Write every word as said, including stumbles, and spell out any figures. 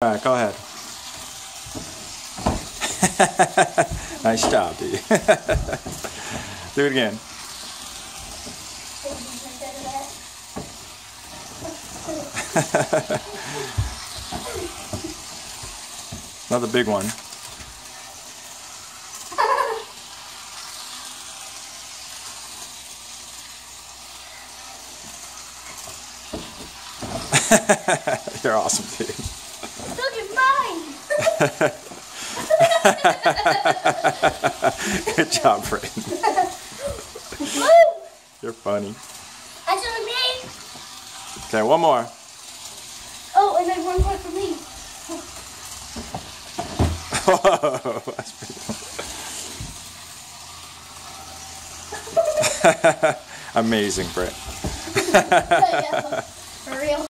All right, go ahead. Nice job, dude. Do it again. Another big one. You're awesome, dude. Look at mine. Good job, Brayden. You're funny. That's what I mean. Okay, one more. Oh, and then one more for me. Whoa, that's pretty cool. Amazing, Britt.